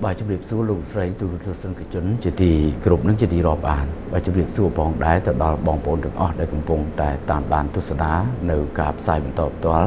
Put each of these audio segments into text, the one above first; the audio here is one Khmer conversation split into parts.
bà chụp điệp số lục sấy từ sân cái chấn chỉ thì group nó chỉ đi rọp bàn bà chụp điệp số bóng đá từ đó bóng bồn được ở đây cùng bóng tại tàn bàn tu sân đá nở cạp sai bên tọp toál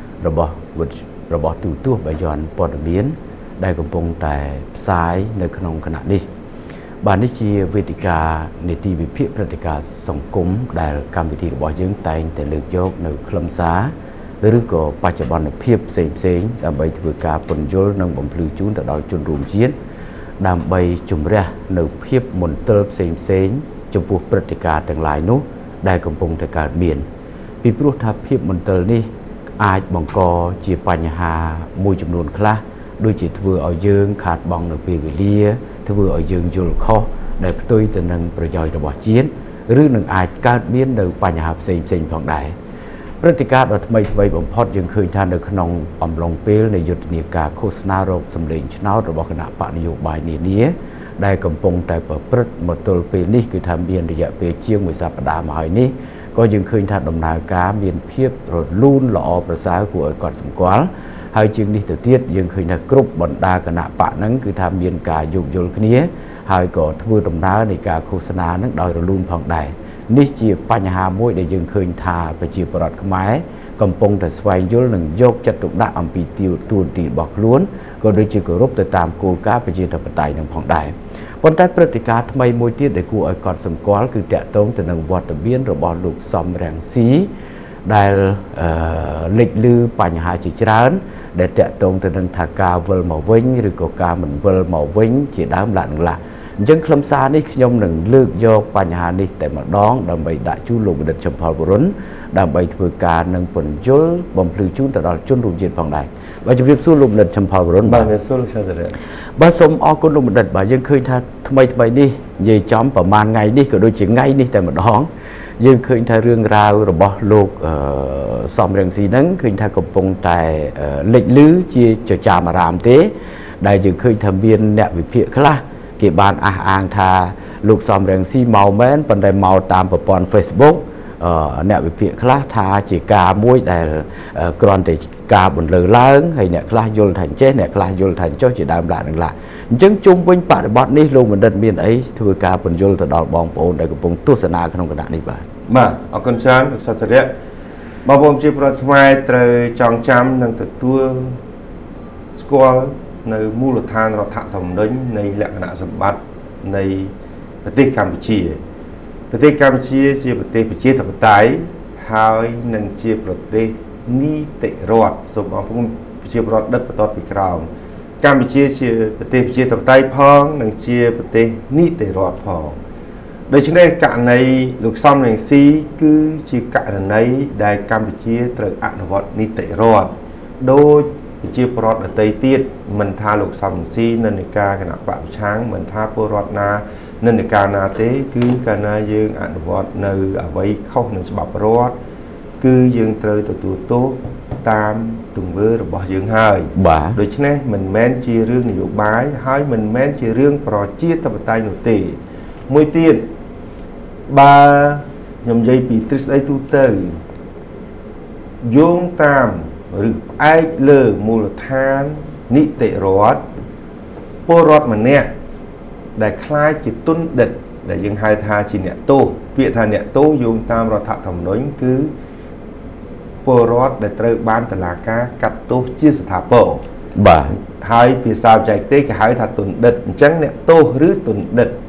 rồi bỏ từ tua bà dọn bỏ được biến đây cùng bóng tại sai nở khung khả năng đi bà ní chia về tỷ cả nề ti về phía về tỷ cả sòng cúng đại cam vị trí bỏ dưỡng tay để lực dốc nở khâm xáหรือก็ปัจจุบันเพียบเสียงดำไปถือการปนโยนนั่งบ่มพลือจุนแต่ดอยจนรวมchiếnดำไปจุ่มเรียในเพียบมนเติบเสียงจมพวกปฏิการต่างหลายนู้ได้กำปงแต่การเบียนปีพรุ่งทับเพียบมนเติบนี่อาจบังกอจีปัญหามวยจำนวนคลาด้วยจิตเวอเอาเยืองขาดบังในปีวิเลียถ้าเวอเอาเยืองยุลข้อได้ตัวแต่นั่งประโยชน์ระบอบchiếnหรือหนึ่งอาจการเบียนในปัญหาเสียงของได้ปฏิการอัตมัยไว้บ่มพอดยังเคยทานในขนมอมลงเปลในยุทธนิกาโฆษณาโรคสำเร็จชนะระบบคณะปนโยบายนี้ได้กำปงแต่เปิดปริมาตัวเปลนี่คือทำเบียนระยะเปลเชียงมือสัปดาห์มาหอยนี้ก็ยังเคยทานดำนาการเบียนเพียบรถลุ่นหล่อประสาcủaก่อนสมควรให้จึงนี้ตัวเทียดยังเคยทานกรุ๊ปบรรดาคณะปะนั้นคือทำเบียนกาโยกโยลนี้ให้ก่อทวดดำนาในการโฆษณานั้นโดยรุ่นผ่องได้นี่จีบปัญหามวยได้ยังเคยทาไปจีบปลอดขมายกำปงแต่สวายยุลหนึ่งยกจัตุกดาอัมพีติวตูนตีบอกล้วนก็โดยจีกรบแต่ตามโกลกาไปจีทับไตหนึ่งผ่องได้วันใต้ปฏิการทำไมมวยที่ได้กูไอคอนสมกอลคือแตะตรงแต่หนึ่งวัตเบียนระบอบลูกซอมแรงสีได้เล็กลือปัญหาจีจรานได้แตะตรงแต่หนึ่งทากาเวลมาวิ่งหรือกกาเหมือนเวลมาวิ่งจีดามหลังละยังคลำซานี่ขยมหนึ่งเลือกโยกปัญหานี้แต่มาดองดำไปได้ชูลูกเด็ดชมพอบุรุษดำไปถือการหนึ่งผลยุลบ่มพลือจุนแต่เราจุนรูปเย็นผ่องได้ว่าจะเรียกสู้ลูกเด็ดชมพอบุรุษบ้างสู้ลูกชาเสด็จบ้านสมอกุลลูกเด็ดบ่ายังเคยท่าทำไมนี่ยัยจอมประมาณไงนี่ก็โดยจิงไงนี่แต่มาดองยังเคยท่าเรื่องราวระบบโลกสอมเรียงสีนั้นเคยท่ากบปงแต่เล็กลื้อจีจะจามารามเต้ได้ยังเคยทำเบียนเนี่ยวิเพียคละเก็บบานอ่างทาลูกซอมแรงซีเมาแม้นปันได้เมาตามประปอนเฟซบุ๊กเนี่ยวิเพียคลาทาจีกามวยได้กรอนแต่กาบนเลือล้างให้เนี่ยคลาโยนทันเจเนี่ยคลาโยนทันเจ้าจีดามหลานหนึ่งละจึงจุ่มวิ่งปะบอดนี่ลงเหมือนเดินเมียนไอ้ถือกาบนโยนตลอดบองโปนได้กับปงตุสนาขนมกระดาษนี่บ้างมาเอาคนช้างสัตว์เลี้ยบางผมจีบเราทำไมเตยจองจำนั่งตัวสกอลในมูลฐานเราถักทำนั้นในลักษณะสมบัติในประเทศกัมพูชีประเทศกัมพูชีคือประเทศประชาธิปไตยหายนั่งเชื่อประเทศนิติรัฐสมองพวกประชาธิปไตยดัดประตอดปีกราวกัมพูชีคือประเทศประชาธิปไตยพองนั่งเชื่อประเทศนิติรัฐพองโดยเฉพาะการในลูกซ้ำแห่งซีคือชื่อการในได้กัมพูชีตรึกอนุวัตนิติรัฐโดยเชื่อปลอดอัตติดมันทาลูกซ้ำซีนันนิกาขณะปะช้างมันทาปลอดนานันนิกานาเต้คือการนายืงอนุวัตในเอาไว้เข้าหนึ่งฉบับรอดคือยืงเตยตัวโตตามตุ่มเวอร์บอกยืงหายโดยเฉพาะมันแม้นชีเรื่องนโยบายหายมันแม้นชีเรื่องปลอดเจี๊ยตบไตหนุตีมวยเตี้ยนบายำใจปีทริสไอตูเตอร์โยงตามหรือไอ้เลือมูลฐานนิติรัฐพวกรัฐมันเนี่ยได้คล้ายจิตตุ้นเด็ดได้ยังไฮทาชินเนี่ยโตเพียรทานเนี่ยโตโยงตามรัฐธรรมนูญคือพวกรัฐได้เติร์บ้านตลาดกากัดโตเชี่ยสถาปบ่าไฮปีศาจใจเต้กับไฮทาตุนเด็ดจังเนี่ยโตหรือตุนเด็ด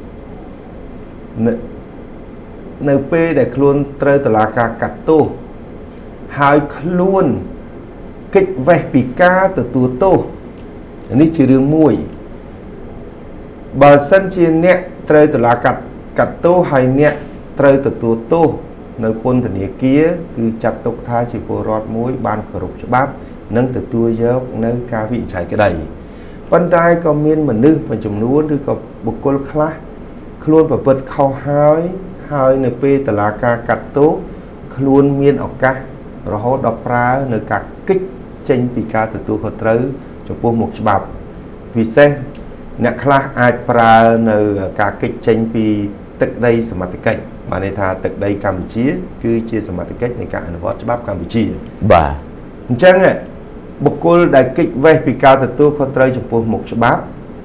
ในเป้ได้คล้วนเติร์ตลาดกากัดโตไฮคล้วนกิจเวปิกาตัวโตอันนี้ชื่อเรื่องมวยบาสันเชียนเนี่ยเตยตลากัดโตให้เนี่ยเตยตัวโตในปนธเนียเกียคือจัดตกท้ายชิโปรอดมวยบานกรุบฉบับนั่งตัวเยอะในกาวิจัยก็ได้ปันได้ก็มีเหมือนนึกเป็นจำนวนหรือกับบุคคลคลาคล้วนแบบเปิดเข้าหายในเป้ตลาดกัดโตคล้วนมีนออกกะเราเขาดอกปลาในกัดกิจเจนปีกาตัวเขาเตยจงพวกหมกฉบับวิเศษเนี่ยคลาอาจปลาในการกิจเจนปีตึกใดสมัติกิจมาในทางตึกใดกัมพูชีคือเชื่อสมัติกิจในการอนุวัตฉบับกัมพูชีบ่าจังไงบุคคลได้กิจเวปีกาตัวเขาเตยจงพวกหมกฉบับ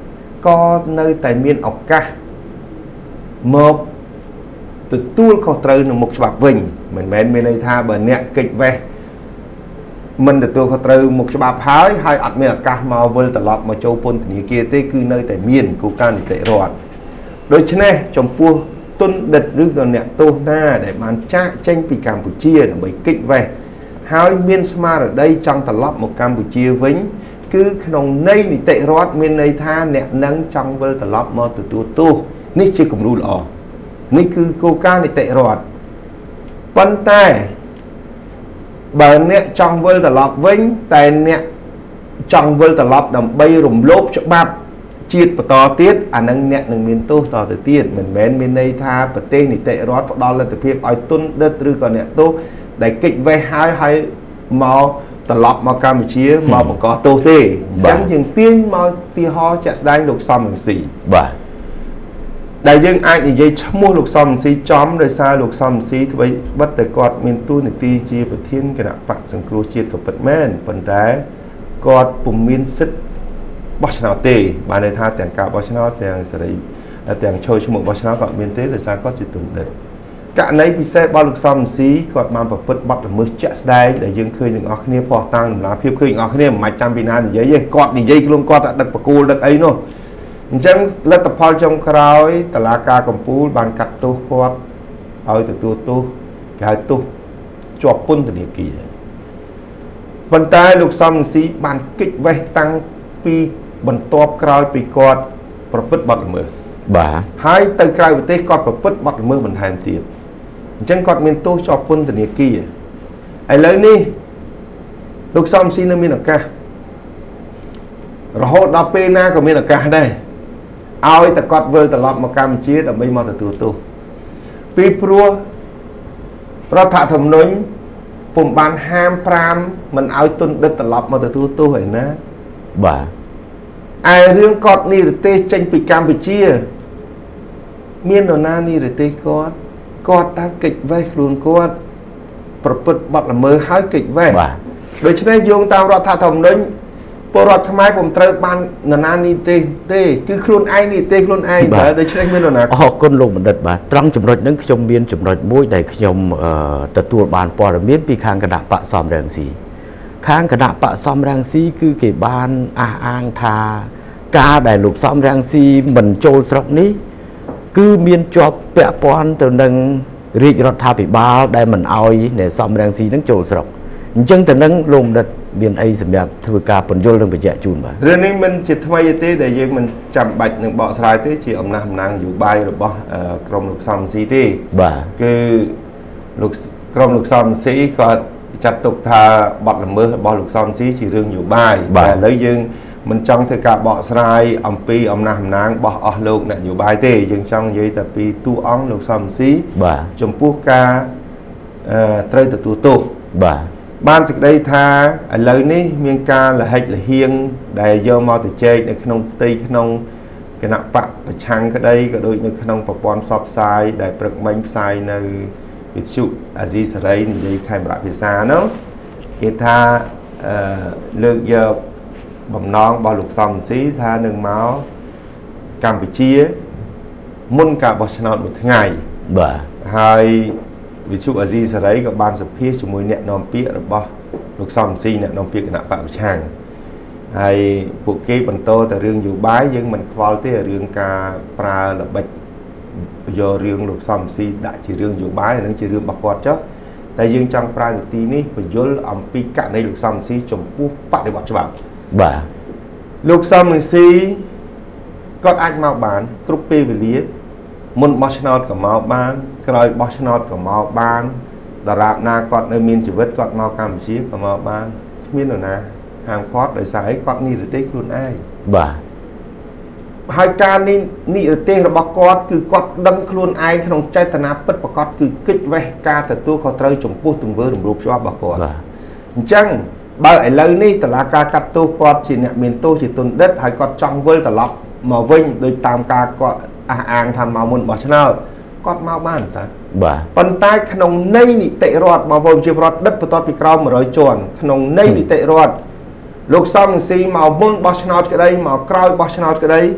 ก็ในแต่เมียนออกกะមកទទួលខុសត្រូវនឹងមុខច្បាប់វិញមិនមែនមានន័យថាបើអ្នកកិច្ចវេះមិនទទួលខុសត្រូវមុខច្បាប់ហើយអត់មានឱកាសមកវិលត្រឡប់មកចូលពន្ធនាគារទេគឺនៅតែមានគោលការណ៍នីតិរដ្ឋដូច្នេះចំពោះទុនដិតឬក៏អ្នកទោសណាដែលបានចាកចេញពីកម្ពុជាដើម្បីកិច្ចវេះហើយមានស្មារតីចង់ត្រឡប់មកកម្ពុជាវិញគឺក្នុងន័យនីតិរដ្ឋមានន័យថាអ្នកនឹងចង់វិលត្រឡប់មកទទួលទោសនេះជាគំរូល្អនេះគឺគោលការណ៍នីតិរដ្ឋប៉ុន្តែបើអ្នកចង់វិលត្រឡប់វិញតែអ្នកចង់វិលត្រឡប់ដើម្បីរំលោភច្បាប់ជាតិបន្តទៀតអានឹងអ្នកនឹងមានទោសតទៅទៀតមិនមែនមានន័យថាប្រទេសនីតិរដ្ឋផ្ដល់លទ្ធភាពឲ្យទុនដិតឬក៏អ្នកទោសដែលកិច្ចវេះហើយមកត្រឡប់មកកម្ពុជាមកបង្កទោសទេអញ្ចឹងយើងទាញមកទីហោជាក់ស្ដែងលោកសំរងស៊ីបាទដែលយើងអាចនិយាយឈ្មោះលោកសំរងស៊ីចំដោយសារលោកសំរងស៊ីធ្វើបិទតែគាត់មានតួនាទីជាប្រធានគណៈបកសង្គ្រោះជាតិក៏ពិតមែនប៉ុន្តែគាត់ពុំមានសិទ្ធិបោះឆ្នោតទេបានន័យថាទាំងការបោះឆ្នោតទាំងសេរីទាំងចូលឈ្មោះបោះឆ្នោតគាត់មានទេដោយសារគាត់ជាទុនដិតករណីពិសេសរបស់លោកសំរងស៊ីគាត់បានប្រព្រឹត្តបទល្មើសជាក់ស្ដែងដែលយើងឃើញទាំងអស់គ្នាភ័ស្តុតាងដំណាភាពឃើញទាំងអស់គ្នាមិនចាំពីណានិយាយទេគាត់និយាយខ្លួនគាត់ដឹកបកគោលដឹកអីនោះអញ្ចឹងលទ្ធផលចុងក្រោយតុលាការកំពូលបានកាត់ទោសគាត់ឲ្យទទួលទោសគេហៅទោសជាប់ពន្ធនាគារប៉ុន្តែលោកសំរងស៊ីបានគេចវេះតាំងពីបន្ទាប់ក្រោយពីគាត់ប្រព្រឹត្តបទល្មើសបាទហើយទៅក្រៅប្រទេសគាត់ប្រព្រឹត្តបទល្មើសបន្ថែមទៀតអញ្ចឹងគាត់មានទោសជាប់ពន្ធនាគារឥឡូវនេះលោកសំរងស៊ីនៅមានឱកាសរហូតដល់ពេលណាក៏មានឱកាសដែរឲ្យតែគាត់វិលត្រឡប់មកកម្ពុជាដើម្បីមកទទួលទោសពីព្រោះរដ្ឋធម្មនុញ្ញពុំបានហាម5មិនឲ្យទុនដិតត្រឡប់មកទទួលទោសឯណាបាទឯរឿងគាត់និរទេសចេញពីកម្ពុជាមាននរណានិរទេសគាត់តែកិច្ចវេះខ្លួនគាត់ប្រព្រឹត្តបទល្មើសហើយកិច្ចវេះបាទដូច្នេះយោងតាមរដ្ឋធម្មនុញ្ញពលរដ្ឋខ្មែរពុំត្រូវបាននរណានិរទេសទេគឺខ្លួនឯងនិរទេសខ្លួនឯងតែដូច្នេះមាននរណាអរគុណលោកបណ្ឌិតបាទត្រង់ចំណុចហ្នឹងខ្ញុំមានចំណុចមួយដែលខ្ញុំទទួលបានព័ត៌មានពីខាងគណៈបកសំរងស៊ីខាងគណៈបកសំរងស៊ីគឺគេបានអះអាងថាការដែលលោកសំរងស៊ីមិនចូលស្រុកនេះគឺមានជាប់ពាក់ព័ន្ធទៅនឹងរាជរដ្ឋាភិបាលដែលមិនអោយអ្នកសំរងស៊ីនឹងចូលស្រុកអញ្ចឹងទៅនឹងលោកបណ្ឌិតមានអីសម្រាប់ធ្វើការពន្យល់និងបញ្ជាក់ជូនបាទរឿងនេះមិនជាថ្មីទេដែលយើងមិនចាំបាច់នឹងបកស្រាយទេជាអំណះអំណាងនយោបាយរបស់ក្រុមលោកសំរងស៊ីទេបាទគឺលោកក្រុមលោកសំរងស៊ីគាត់ចាត់ទុកថាបទល្មើសរបស់លោកសំរងស៊ីជារឿងនយោបាយតែឥឡូវយើងមិនចង់ធ្វើការបកស្រាយអំពីអំណះអំណាងរបស់អស់លោកអ្នកនយោបាយទេយើងចង់និយាយតែពីតួអង្គលោកសំរងស៊ីបាទចំពោះការត្រូវទទួលទោសបាទបានសេចក្តីថាឥឡូវនេះមានការលហិចលហៀងដែលយកមកទៅចែកនៅក្នុងផ្ទៃក្នុងគណៈបកប្រឆាំងក្តីក៏ដូចនៅក្នុងប្រព័ន្ធផ្សព្វផ្សាយដែលព្រឹកមិញផ្សាយនៅវិទ្យុអាស៊ីសេរីនិយាយខេមរៈភាសានោះគេថាលើកយកបំណងរបស់លោកសំរងស៊ីថានឹងមកកម្ពុជាមុនការបោះឆ្នោតមួយថ្ងៃបាទហើយវិទ្យុអាស៊ីសេរីក៏បានសម្ភាសជាមួយអ្នកនាំពាក្យរបស់លោកសំរងស៊ីអ្នកនាំពាក្យគណៈបកប្រឆាំងហើយពួកគេបន្តតែរឿងនយោបាយយើងមិនខ្វល់ទេរឿងការប្រើល្បិចយករឿងលោកសំរងស៊ីដាក់ជារឿងនយោបាយនឹងជារឿងរបស់គាត់ចុះតែយើងចង់ប្រើនីតិនេះបញ្យលអំពីករណីលោកសំរងស៊ីចំពោះបដិវត្តច្បាប់បាទលោកសំរងស៊ីគាត់អាចមកបានគ្រប់ពេលវេលាមុនបោះឆ្នោតក៏មកបានក្រោយបោះឆ្នោតក៏មកបានដរាបណាគាត់នៅមានជីវិតគាត់មកកម្ពុជាក៏មកបានគ្មាននរណាហាមឃាត់ដោយសារអីគាត់និរទេសខ្លួនឯងបាទហើយការនិរទេសរបស់គាត់គឺគាត់ដឹងខ្លួនឯងក្នុងចេតនាពិតប្រាកដគឺគិតវេះការទទួលខុសត្រូវចំពោះទង្វើរំលោភច្បាប់របស់គាត់អញ្ចឹងបើឥឡូវនេះតុលាការកាត់ទោសគាត់ជាអ្នកមានទោសជាទុនដិតហើយគាត់ចង់វិលត្រឡប់មកវិញដោយតាមការគាត់អះអាងថាមកមុនបោះឆ្នោតគាត់មកបានតាបាទប៉ុន្តែក្នុងន័យនីតិរដ្ឋបងប្អូនជារដ្ឋដិតបន្ទាប់ពីក្រោម100ជាន់ក្នុងន័យនីតិរដ្ឋលោកសំរងស៊ីមកមុនបោះឆ្នោតក្តីមកក្រោយបោះឆ្នោតក្តី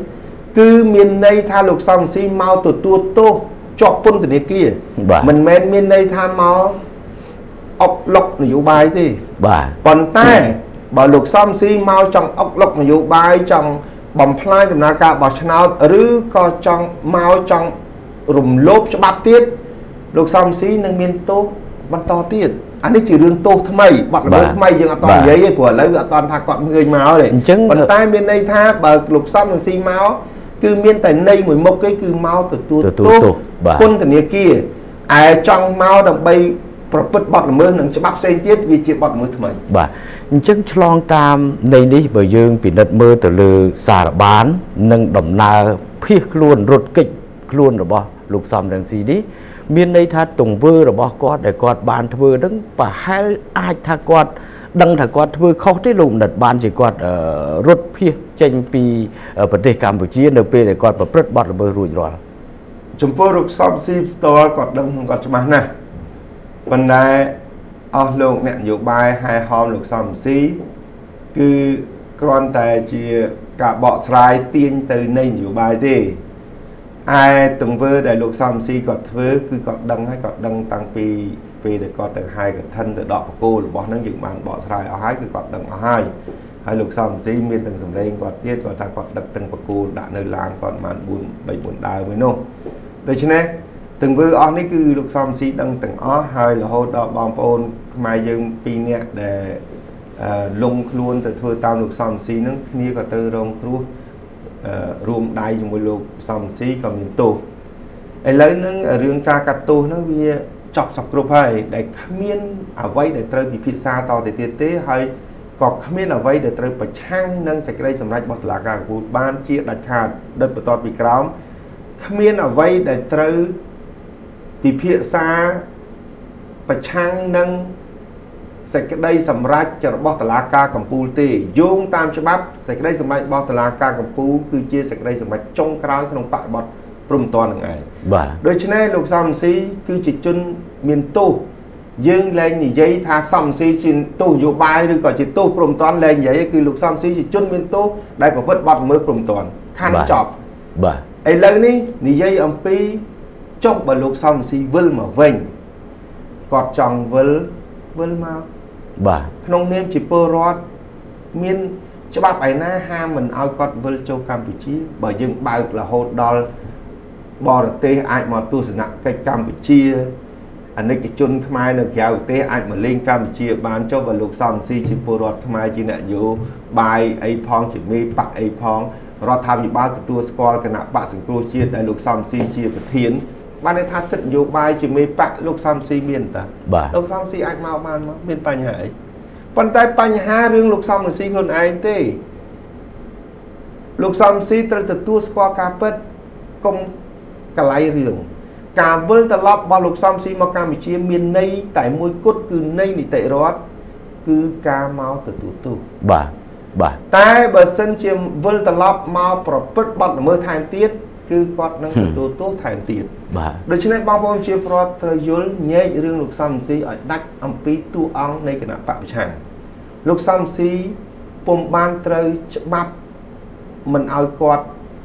cứ miền đây tha lục xong si mau từ tua tô cho pun từ này kia mình men miền đây tha mau ốc lộc nhiều bài thì còn tay bảo lục xong si mau trong ốc lộc nhiều bài trong bầm phai đầm na ca bảo channel rứ co trong mau trong rùm lốp cho bắp tiết lục xong si nâng miền tô bắn to tiết anh ấy chỉ riêng tô thay mày bạn là thay mày nhưng toàn giấy của lấy toàn thà còn người máu này còn tay miền đây tha bờ lục xong si máu cứ miền tại đây mỗi một cái cứ máu từ tô quân từ này kia ai trong máu đầm bay bật bọt mưa nâng cho bắp xây tiết vì chỉ bọt mưa thay mày chân chlong tam này đi bởi dương bị đất mưa từ lư xả bán nâng đầm na phiết luôn rụt kịch luôn rồi bỏ lục xong đằng gì đi miền đây tha tùng vơ rồi bỏ quạt để quạt bàn thưa đứng và hai ai tha quạt đăng thà quạt thưa không thấy lùm đặt bàn chỉ quạt rút phiết tranh pi ởประเทศ Campuchia nợ pe để quạt và bật bọt là bơi rùi rồi chúng tôi lục xong si to quạt đăng không quạt cho bạn nè bên đây lục nè nhiều bài hai hôm lục xong si cứ con tài chỉ cả bọ sài tiên từ này nhiều bài đi ai từng vơ đại lục xong si còn vơ cứ còn đăng hay còn đăng tăng pi pi để có từ hai cái thân từ đỏ cô là bỏ nó dựng bàn bọ sài ở hai cứ còn đăng ở hai lục xong si miền từng sầm lên còn tiết còn ta còn đặt từng bậc cô đã nơi làng còn màn buồn bảy buồn đài mới nô đây chứ nè từng vơ on ấy cứ lục xong si đăng từng ó hai là hô đỏ bong pôn mai dương pi nè để lung luôn từ thưa tao lục xong si nó kia còn từ rong luôn rùm đai cho một lục xong si còn miền tù ấy lấy nó riêng ca cắt tù nó vì chọc sọc group hay để miên ở vây để chơi bị phía xa to thì tiết tế hay còn miên ở vây để chơi bạch hang nâng sạch đây sầm rách bọt là cả vụ ban chia đặt hạt đất bờ to bị kéo miên ở vây để chơi bị phía xa bạch hang nâng sạch đây sầm rách cho bọt là ca cầm pul tì dùng tam cho bắp sạch đây sầm rách bọt là ca cầm pul cứ chia sạch đây sầm rách trong cái trong bạc bọt prum toàn ngày đôi chân này lục xong si cứ chỉ chân miền tu dương lên thì giấy tha xong si trên tu vô bài rồi còn chỉ tu prum toàn lên giấy cứ lục xong si chỉ chân miền tu đây có vứt bọt mới prum toàn khăn chọc ấy lên đi thì giấy ông pi chọc và lục xong si vươn mà vinh gọt tròn vươn mau không nên chỉ pơ rót miền cho bác ấy na ha mình ao cọt vươn châu Campuchia bởi dương bao là hột đo bò được tê ai mà tu sửa nặng cái Campuchia anh ấy cái chun khai được kéo tê ai mà lên Campuchia bán cho vào lục xong si chỉ pô rót khai chỉ nè vô bài ấy phong chỉ mê bạc ấy phong rót tham dự bao từ tour squad cái nạp bạc sừng cua chia đại lục xong si chia vật thiến ban này tha sức vô bài chỉ mê bạc lục xong si miền ta lục xong si anh mau ban mà miền Pành Hải còn tại Pành Hà riêng lục xong si luôn ai tê lục xong si từ tour squad carpet công cả lại riêng cả vơi tờ lọp bao lục xong si mà Campuchia miền này tại môi cốt cứ này thì tại rót cứ ca mau từ tu tại bờ sân chiêm vơi tờ lọp mau propert bật mưa thành tiết cứ quạt năng từ tu thành tiết được cho nên bao bông chia pro thời dối nhẹ riêng lục xong si ở đắc âm pi tu ong này cái nào bạo chẳng lục xong si pom ban trời bắp mình ao quạt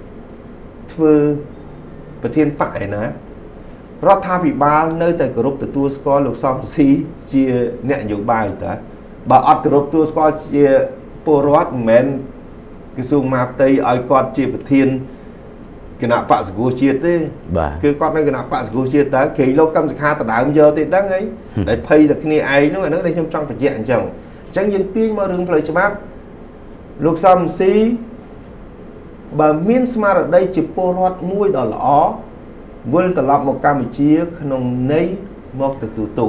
thưaประเทศฝ่ายนะรัฐบาลnơi tại group từ tour squad lục xong si chia nhẹ nhiều bài ta bà ở group tour squad chia porat men cái xung map tây ai con chiaประเทศcái nào bạn sgu chia thế cứ con nơi cái nào bạn sgu chia ta khi lâu cam sạc ta đảo giờ thì đáng ấy để pay được cái này nó đây trong phải dạng chồng chẳng những tiên mà đừng phải cho bác lục xong si bà miền Smart ở đây chỉ porat nuôi đỏ lỏ vươn từ lọp một Campuchia nông nấy một từ tụ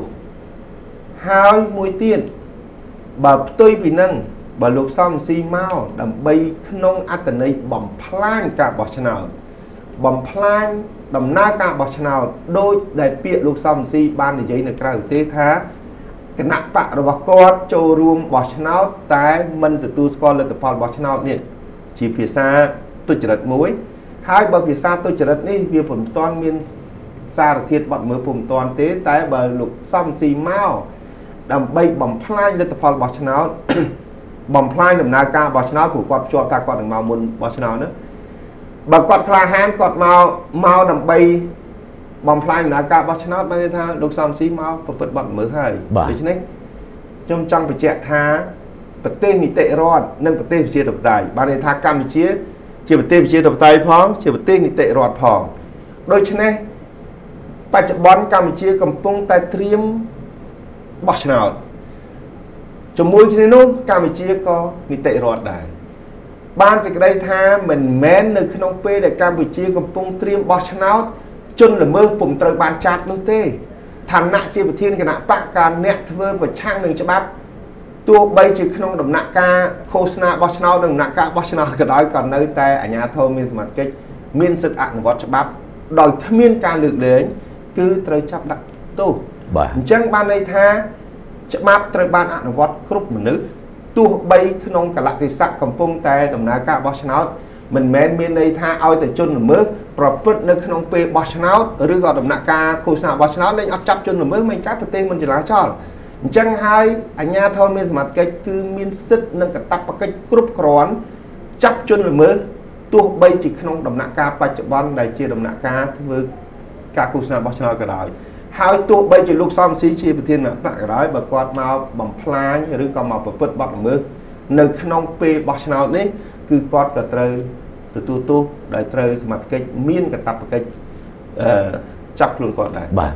hai mùi tiền bà tôi bị nâng bà lục xong si mau đầm bay nông ăn từ này bầm plan cả bọc nào bầm plan đầm na cả bọc nào đôi đại bịa lục xong si ban để giấy là cái tê thá cái nặng bạc rồi bà con châu room bọc nào tại mình từ tu score lên từ fall bọc nào nè chỉ phía xa tôi chỉ đặt mối hai bờ phía xa tôi chỉ đặt đi việc phẩm toàn miền xa là thiệt bọn mới phẩm toàn tế tại bờ lục xong xì mau đầm bay bầm plan lên tập phật bọc nào bầm plan đầm na ca bọc nào của quạt cho ta quạt đừng màu muôn bọc nào nữa bà quạt khla hán quạt mau đầm bay bom phai đã cả bát cháo bây giờ lục xăm xí mau bật bật mở hơi để cho nên trong bị chẹt tha bật tên bị tệ rọt nâng bật tên chia tập tài ban này tha cam bị chia bật tên chia tập tài phong chia bật tên bị tệ rọt phong đôi cho nên bà chợ bón cam bị chia cầm pung tay triêm bát cháo cho môi cho nên nó cam bị chia có bị tệ rọt đại ban sẽ đây tha mình mến nơi khi nông pe để Campuchia cầm pung triêm bò cháo chun là mơ bụng trời bàn chặt nữa tê thành nạ chia một thiên cái nạ bạc can nẹt thưa và trang đừng cho bắp tua bay chỉ khi nông đầm nạ ca khosna bò cháo đầm nạ ca bò cháo cái đó còn nơi tay ở nhà thôn miền mặt cái miền sực ăn vót cho bắp đòi miền ca lược lên cứ trời chắp đặt tu chẳng ban đây tha cho bắp trời bàn ăn vót group một nữ tu bay khi nông cả lại thì sạc cầm pung tay đầm nạ ca bò cháo mình men miền đây tha ao từ chun là mớ proper nơi khung pe bò cháo rồi gọi đầm nạ ca khu sao bò cháo đây áp chấp chun là mớ mình cắt từ tên mình chỉ lá cho chẳng hai anh nha thôi miền mặt cái cứ miền sứt nâng cả tập cái group cron chấp chun là mớ tu bay chỉ khung đầm nạ ca bạch ban đại chia đầm nạ ca với cả khu sao bò cháo cả đời hai tu bay chỉ lúc xong xí chia thiên là bạn cái đó bà quạt màu bằng plan rồi còn màu proper bọt mớ nơi khung pe bò cháo đấy cứ quạt cả trời từ tu đại trời mặt cái miên cả tập cái chấp luôn quạt đại bà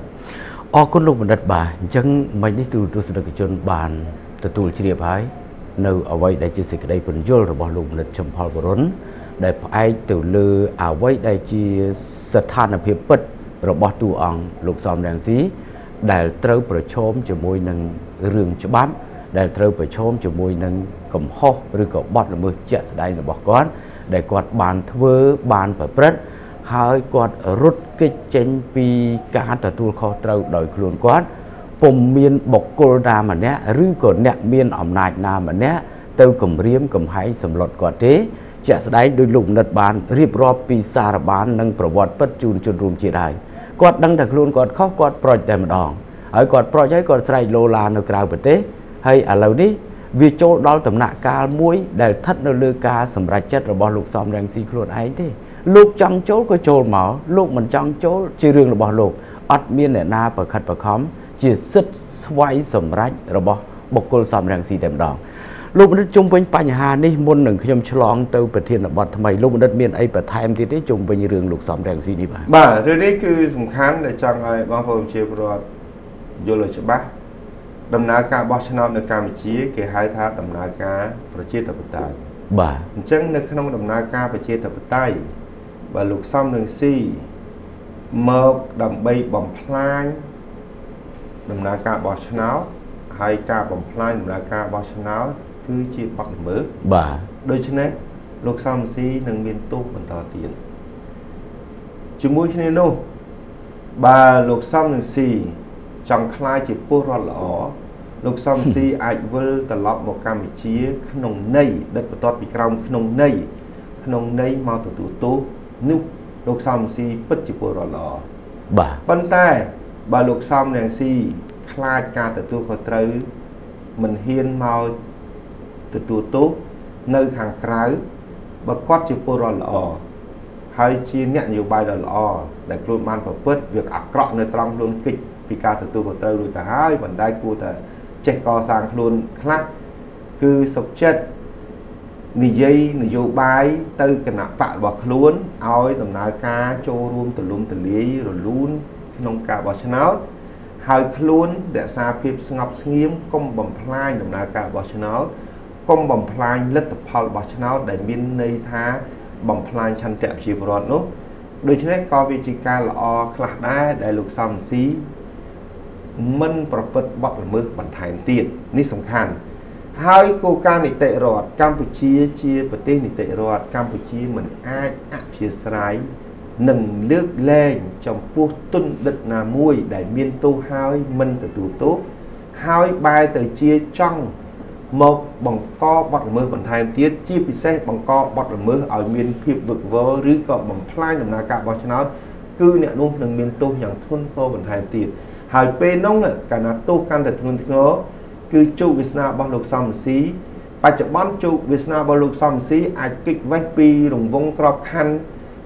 con lúc mình đặt bà chẳng mấy đi từ sự được chôn bàn từ chia phái nơi ở vậy đại chia sẻ cái đây phần vô rồi bỏ lục lịch chấm phò của rốn đại phái từ lư ở vậy đại chia sát than ở phía bắc rồi bỏ tu ông lục xóm đèn xí đại trời bờ chôm cho môi nâng rừng cho bám đại trời bờ chôm cho môi nâng cầm ho rồi có bọt là mưa chẹt đây là bỏ con để quạt bàn thưa bàn phải press hai quạt rút cái trên pi cá từ tu kho trâu đời luôn quát cùng miên bọc cô ra mà nè rư còn nè miên ẩm nại na mà nè tao cầm riếm cầm hay sầm lọt quạt thế chẹt đây đôi lụng nật bàn riệp rọp pi xa bàn nâng pro vọt bất chun chun rùm chỉ đại quạt đăng đặc luôn quạt khóc quạt pro tem đòn ở quạt pro giấy quạt sài lô la nó cào bật thế hay ở lâu đi vì chỗ đó tầm nạ ca muối để thắt nó lư ca sầm rạch chất rồi bỏ lục xóm đang xì luôn ấy thế lục trong chỗ có chỗ mở lục mình trong chỗ chỉ riêng là bỏ lục ắt miên để na và khát và khóm chỉ sức xoay sầm rạch rồi bỏ bọc cô xóm đang xì đệm đòn lục mình chung quanhปัญหา นี่ mônหนึ่ง ខ្ញុំ ឆ្លង ទៅ ប្រធានបទ ថ្មី លោក បណ្ឌិត មាន អី បន្ថែម ទៀត ទេ ជុំ វិញ រឿង លោក សំ រង ស៊ី នេះ បាទបាទ រឿង នេះ គឺ សំខាន់ ដែល ចង់ ឲ្យ បងប្អូន ជា ប្រវត្តិ យល់ ឲ្យ ច្បាស់ ដំណើរការបោះឆ្នោតនៅកម្ពុជាគេហៅថាដំណើរការប្រជាធិបតេយ្យបាទអញ្ចឹងនៅក្នុងដំណើរការប្រជាធិបតេយ្យបើលោកសំនឹងស៊ីមកដើម្បីបំផ្លាញដំណើរការបោះឆ្នោតហើយការបំផ្លាញដំណើរការបោះឆ្នោតគឺជាបទល្មើសបាទដូច្នេះលោកសំស៊ីនឹងមានទោសបន្តទៀតជាមួយគ្នានោះបើលោកសំនឹងស៊ីចង់ខ្លាយជាពលរដ្ឋល្អលោកសំស៊ីអាចវិលត្រឡប់មកកម្ពុជាក្នុងន័យដិតបន្ទាត់ពីក្រោមក្នុងន័យមកទទួលទោសនោះលោកសំស៊ីពិតជាពលរដ្ឋល្អបាទប៉ុន្តែបើលោកសំរងស៊ីខ្លាចការទទួលខុសត្រូវមិនហ៊ានមកទទួលទោសនៅខាងក្រៅបើគាត់ជាពលរដ្ឋល្អហើយជាអ្នកនយោបាយដ៏ល្អដែលខ្លួនបានប្រព្រឹត្តviệcអាក្រក់នៅត្រង់ខ្លួនគិតពីការទទួលខុសត្រូវរួចទៅហើយមិនដែលគួរតែចេះកសាងខ្លួនខ្លះគឺសុខចិត្តនិយាយនយោបាយទៅគណៈបករបស់ខ្លួនឲ្យដំណើរការចូលរួមទលំទលាយរលូនក្នុងការបោះឆ្នោតហើយខ្លួនរក្សាភាពស្ងប់ស្ងៀមកុំបំផ្លាញដំណើរការបោះឆ្នោតកុំបំផ្លាញលទ្ធផលរបស់ឆ្នោតដែលមានន័យថាបំផ្លាញឆន្ទៈប្រជាពលរដ្ឋនោះដូច្នេះក៏វាជាការល្អខ្លះដែរដែលលោកសំស៊ីមិនប្រព្រឹត្តបទល្មើសបន្ថែមទៀតនេះសំខាន់ហើយគោលការណ៍នីតិរដ្ឋកម្ពុជាជាប្រទេសនីតិរដ្ឋកម្ពុជាមិនអាចអព្យាស្រ័យនិងលើកលែងចំពោះទុនដិតណាមួយដែលមានទោសហើយមិនទទួលទោសហើយបែរទៅជាចង់មកបង្កបទល្មើសបន្ថែមទៀតជាពិសេសបង្កបទល្មើសឲ្យមានភាពវឹកវរឬក៏បំផ្លាញដំណើរការបោះឆ្នោតគឺអ្នកនោះនឹងមានទោសយ៉ាងធ្ងន់ធ្ងរបន្ថែមទៀតហើយពេលនោះកាលណាទោសកាន់តែធ្ងន់ធ្ងរគឺជោគវាសនារបស់លោកសំស៊ីបច្ចុប្បន្នជោគវាសនារបស់លោកសំស៊ីអាចគេចវេះពីរង្វង់ក្របខ័ណ្ឌ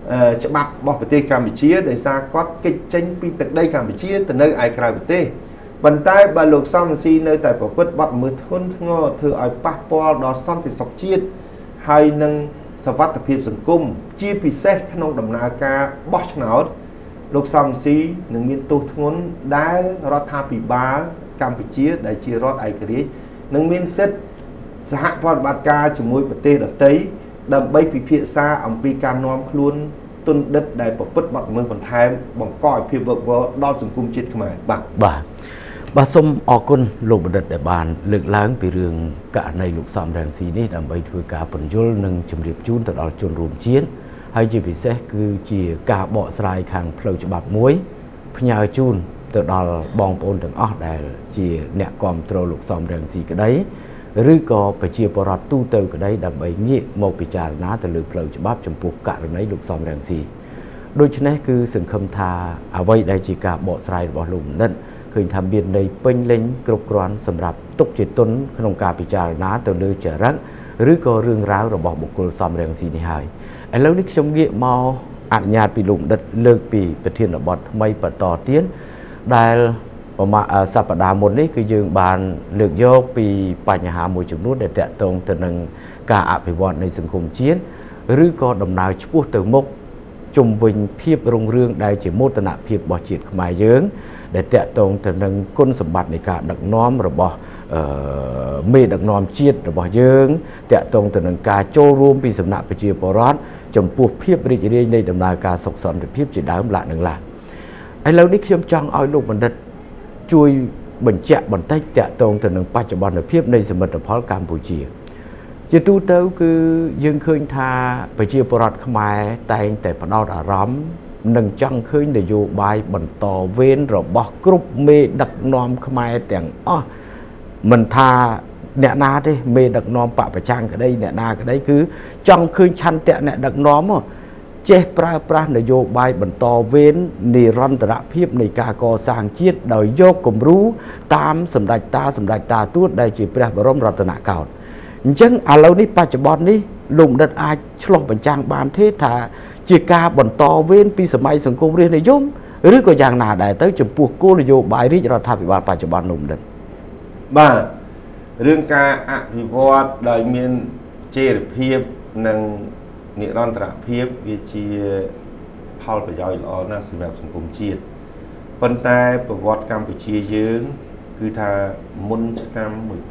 ច្បាប់របស់ប្រទេសកម្ពុជាដោយសារគាត់គេចចេញពីទឹកដីកម្ពុជាទៅនៅឯក្រៅប្រទេសប៉ុន្តែបើលោកសំរងស៊ីនៅតែប្រព្រឹត្តបទល្មើសធ្ងន់ធ្ងរធ្វើឲ្យប៉ះពាល់ដល់សន្តិសុខជាតិហើយនឹងសវត្ថិភាពសង្គមជាពិសេសក្នុងដំណើរការបោះឆ្នោតលោកសំរងស៊ីនឹងមានទោសធ្ងន់ដែលរដ្ឋាភិបាលកម្ពុជាដែលជារដ្ឋឯករាជ្យនឹងមានសិទ្ធិសហប្រតិបត្តិការជាមួយប្រទេសដទៃដើម្បីពិភាក្សាអំពីការនាំខ្លួនទុនដិតដែលប្រព្រឹត្តបទល្មើសបន្ថែមបង្កឲ្យភាពវឹកវរដល់សង្គមជាតិខ្មែរបាទសូមអរគុណលោកបណ្ឌិតដែលបានលើកឡើងពីរឿងករណីលោកសំរងស៊ីនេះដើម្បីធ្វើការពន្យល់និងជម្រាបជូនទៅដល់ជនរួមជាតិហើយជាពិសេសគឺជាការបកស្រាយខាងផ្លូវច្បាប់មួយផ្ញើជូនទៅដល់បងប្អូនទាំងអស់ដែលជាអ្នកគ្រប់គ្រងលោកសំរងស៊ីក្តីឬក៏ប្រជាពលរដ្ឋទូទៅក្តីដើម្បីងាកមកពិចារណាទៅលើផ្លូវច្បាប់ចំពោះករណីលោកសំរងស៊ីដូច្នេះគឺសង្ឃឹមថាអ្វីដែលជាការបកស្រាយរបស់លោកបណ្ឌិតឃើញថាមានន័យពេញលេញគ្រប់គ្រាន់សម្រាប់ទុកជាទុនក្នុងការពិចារណាទៅលើចរិតឬក៏រឿងរ៉ាវរបស់បុគ្គលសំរងស៊ីនេះហើយឥឡូវនេះខ្ញុំងាកមកអនុញ្ញាតពីលោកបណ្ឌិតលើកពីប្រធានបទថ្មីបន្តទៀតដែលសប្តាហ៍មុននេះគឺយើងបានលើកយកពីបញ្ហាមួយចំនួនដែលតាក់ទងទៅនឹងការអភិវឌ្ឍនៃសង្គមជាតិឬក៏ដំណើរឆ្ពោះទៅមុខជុំវិញភាពរុងរឿងដែលជាមោទនភាពរបស់ជាតិខ្មែរយើងដែលតាក់ទងទៅនឹងគុណសម្បត្តិនៃការដឹកនាំរបស់មេដឹកនាំជាតិរបស់យើងតាក់ទងទៅនឹងការចូលរួមពីសំណាក់ប្រជាពលរដ្ឋចំពោះភាពរីករាយនៃដំណើរការសុខសន្តិភាពជាដើមឡើងឡើងឥឡូវនេះខ្ញុំចង់ឲ្យលោកបណ្ឌិតជួយបញ្ជាក់បន្តិចតាក់ទងទៅនឹងបច្ចុប្បន្នភាពនៃសមិទ្ធផលកម្ពុជាជាទូទៅគឺយើងឃើញថាប្រជាពលរដ្ឋខ្មែរតែងតែផ្ដោតអារម្មណ៍និងចង់ឃើញនយោបាយបន្តវេនរបស់គ្រប់មេដឹកនាំខ្មែរទាំងអស់មិនថាអ្នកណាទេមេដឹកនាំបពប្រចាំក្តីអ្នកណាក្តីគឺចង់ឃើញឆន្ទៈអ្នកដឹកនាំចេះប្រើប្រាស់នយោបាយបន្តវេននិរន្តរភាពនៃការកសាងជាតិដោយយកគំរូតាមសម្ដេចតាទួតដែលជាព្រះបរមរតនកោដ្ឋអញ្ចឹងឥឡូវនេះបច្ចុប្បន្ននេះលោកបណ្ឌិតអាចឆ្លុះបញ្ចាំងបានទេថាជាការបន្តវេនពីសម័យសង្គមរាស្ត្រនិយមឬក៏យ៉ាងណាដែរទៅចំពោះគោលនយោបាយរាជរដ្ឋាភិបាលបច្ចុប្បន្នលោកបណ្ឌិតបាទរឿងការអភិវឌ្ឍដោយមានចីរភាពនិងនិរន្តរភាពវាជាផលប្រយោជន៍ល្អណាស់សម្រាប់សង្គមជាតិប៉ុន្តែប្រវត្តិកម្ពុជាយើងគឺថាមុនឆ្នាំ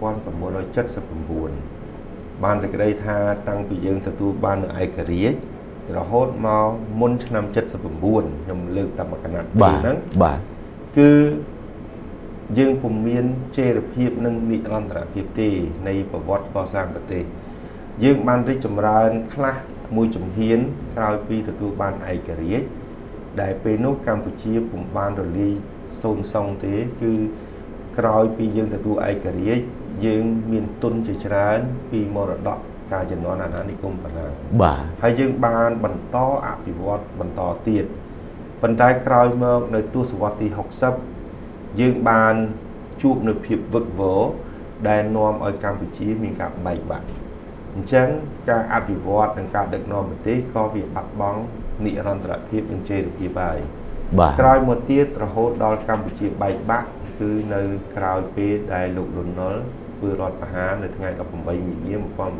1979បានសេចក្តីថាតាំងពីយើងទទួលបាននៅឯករាជ្យរហូតមកមុនឆ្នាំ79ខ្ញុំលើកតាមគណៈហ្នឹងបាទគឺយើងពុំមានចីរភាពនិងនិរន្តរភាពទេនៃប្រវត្តិកសាងប្រទេសយើងបានរីកចម្រើនខ្លះមួយជំហានក្រោយពីទទួលបានឯករាជ្យដែលពេលនោះកម្ពុជាពុំបានរលាយសូន្យសងទេគឺក្រោយពីយើងទទួលឯករាជ្យយើងមានទុនជាច្រើនពីមរតកការជំនាន់អាណានិគមបណ្ណាបាទហើយយើងបានបន្តអភិវឌ្ឍបន្តទៀតប៉ុន្តែក្រោយមកនៅទសវត្សរ៍ទី60យើងបានជួបនៅភាពវឹកវរដែលនាំឲ្យកម្ពុជាមានការបែកបាក់អញ្ចឹងការអភិវឌ្ឍនិងការដឹកនាំប្រទេសក៏វាបាត់បង់និរន្តរភាពនិងចីរភាពហើយក្រោយមកទៀតរហូតដល់កម្ពុជាបែកបាក់គឺនៅក្រោយពេលដែលលោកលន់នល់ធ្វើរដ្ឋប្រហារនៅថ្ងៃ18មីនា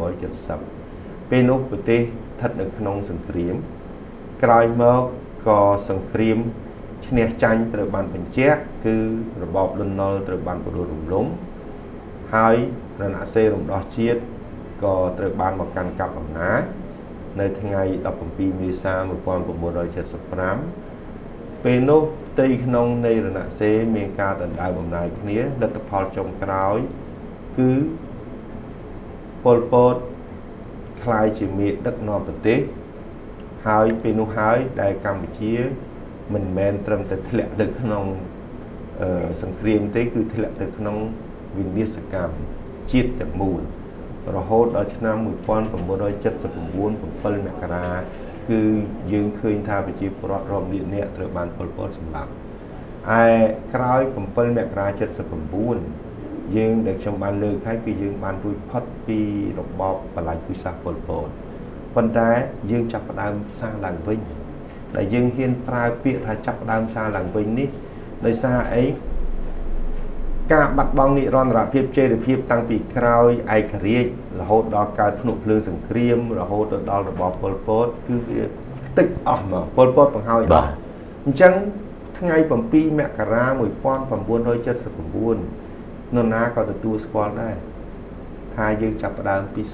1970ពេលនោះប្រទេសស្ថិតនៅក្នុងសង្គ្រាមក្រោយមកក៏សង្គ្រាមឈ្នះចាញ់ត្រូវបានបញ្ជាក់គឺរបបលន់នល់ត្រូវបានបដិរំលំហើយរណសិរ្សរំដោះជាតិក៏ត្រូវបានមកកាន់កាប់អំណាចនៅថ្ងៃ17មេសា1975ពេលនោះផ្ទៃក្នុងនៃរណសិរ្សមានការដណ្ដើមអំណាចគ្នាលទ្ធផលចុងក្រោយគឺប៉ុលពតក្លាយជាមេដឹកនាំប្រទេសហើយពេលនោះហើយដែលកម្ពុជាមិនមែនត្រឹមតែធ្លាក់ទៅក្នុងសង្គ្រាមទេគឺធ្លាក់ទៅក្នុងវិនាសកម្មជាតិទាំងមូលរហូតដល់ឆ្នាំ1979 7មករាគឺយើងឃើញថាប្រជាពលរដ្ឋរាប់លាននាក់ត្រូវបានប៉ុលពតសម្លាប់ឯក្រោយ7មករា79យើងដែលខ្ញុំបានលើកហើយគឺយើងបានរួចផុតពីរបបបល្ល័ង្កពិសាប៉ុលពតប៉ុន្តែយើងចាប់ផ្ដើមសាងឡើងវិញដែលយើងហ៊ានប្រើពាក្យថាចាប់ដើមសារឡើងវិញនេះដោយសារអីការបាត់បង់និរន្តរភាពជ័យភាពតាំងពីក្រោយឯករាជ្យរហូតដល់កើតភ្នក់ភ្លើងសង្គ្រាមរហូតដល់របបប៉ុលពតគឺវាខ្ទេចអស់មកប៉ុលពតបង្ហើយអស់អញ្ចឹងថ្ងៃ7មករា1979នរណាក៏ទទួលស្គាល់ដែរថាយើងចាប់ផ្ដើមពី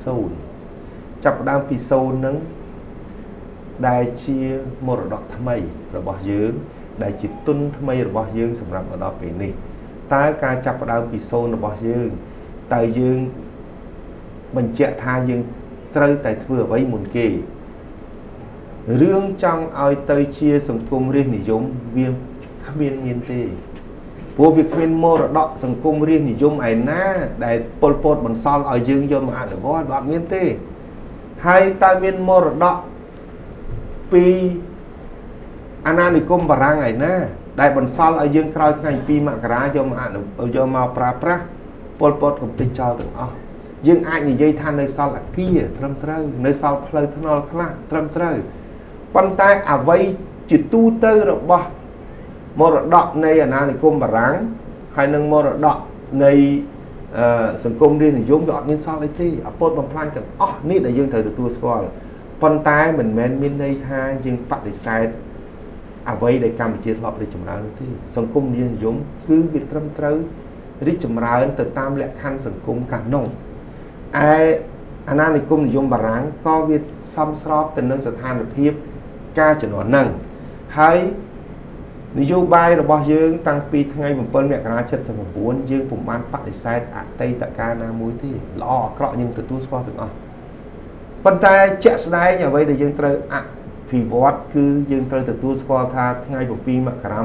0ចាប់ផ្ដើមពី0ហ្នឹងដែលជាមរតកថ្មីរបស់យើងដែលជាទុនថ្មីរបស់យើងសម្រាប់មកដល់ពេលនេះតើការចាប់ផ្ដើមពី0របស់យើងតើយើងបញ្ជាក់ថាយើងត្រូវតែធ្វើអ្វីមុនគេរឿងចង់ឲ្យទៅជាសង្គមរាស្ត្រនិយមវាគ្មានទេព្រោះវាគ្មានមរតកសង្គមរាស្ត្រនិយមឯណាដែលពលពតបន្សល់ឲ្យយើងយកមកអនុវត្តអត់មានទេហើយតើមានមរតកពីអាណានិគមបារាំងឯណាដែលបន្សល់ឲ្យយើងក្រោយថ្ងៃ2មករាយកមកប្រើប្រាស់ពលពតកំទេចចោលទាំងអស់យើងអាចនិយាយថានៅសល់អគារត្រឹមត្រូវនៅសល់ផ្លូវថ្នល់ខ្លះត្រឹមត្រូវប៉ុន្តែអ្វីជាទូទៅរបស់មរតកនៃអាណានិគមបារាំងហើយនឹងមរតកនៃសង្គមរាស្ត្រនិយមវាអត់មានសល់អីទេអពតបំផ្លាញទាំងអស់នេះដែលយើងត្រូវទទួលស្គាល់ប៉ុន្តែមិនមែនមានន័យថាយើងបដិសេធអ្វីដែលកម្ពុជាធ្លាប់រីកចម្រើននោះទេសង្គមរាស្ត្រនិយមគឺវាត្រឹមត្រូវរីកចម្រើនទៅតាមលក្ខខណ្ឌសង្គមខាងក្នុងឯអាណានិគមនិយមបារាំងក៏វាសមស្របទៅនឹងស្ថានភាពការជំនាន់ហ្នឹងហើយនយោបាយរបស់យើងតាំងពីថ្ងៃ7មករា79យើងពុំបានបដិសេធអតីតកាលណាមួយទេល្អអាក្រក់យើងទទួលស្គាល់ទាំងអស់ប៉ុន្តែជាក់ស្ដែងអ្វីដែលយើងត្រូវអភិវឌ្ឍគឺយើងត្រូវទទួលស្គាល់ថាថ្ងៃ7មករា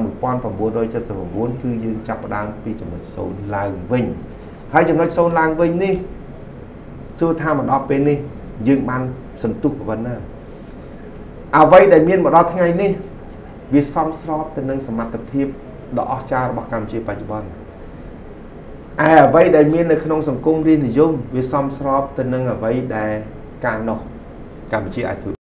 1979គឺយើងចាប់ផ្ដើមពីចំណុច0ឡើងវិញហើយចំណុច0ឡើងវិញនេះសួរថាមកដល់ពេលនេះយើងបានសន្ទុះប៉ុណ្ណាអ្វីដែលមានមកដល់ថ្ងៃនេះវាសមស្របទៅនឹងសមត្ថភាពដ៏អស្ចារ្យរបស់កម្ពុជាបច្ចុប្បន្នឯអ្វីដែលមាននៅក្នុងសង្គមរាស្ត្រនិយមវាសមស្របទៅនឹងអ្វីដែលកាលនោះកម្ពុជាអាចធ្វើ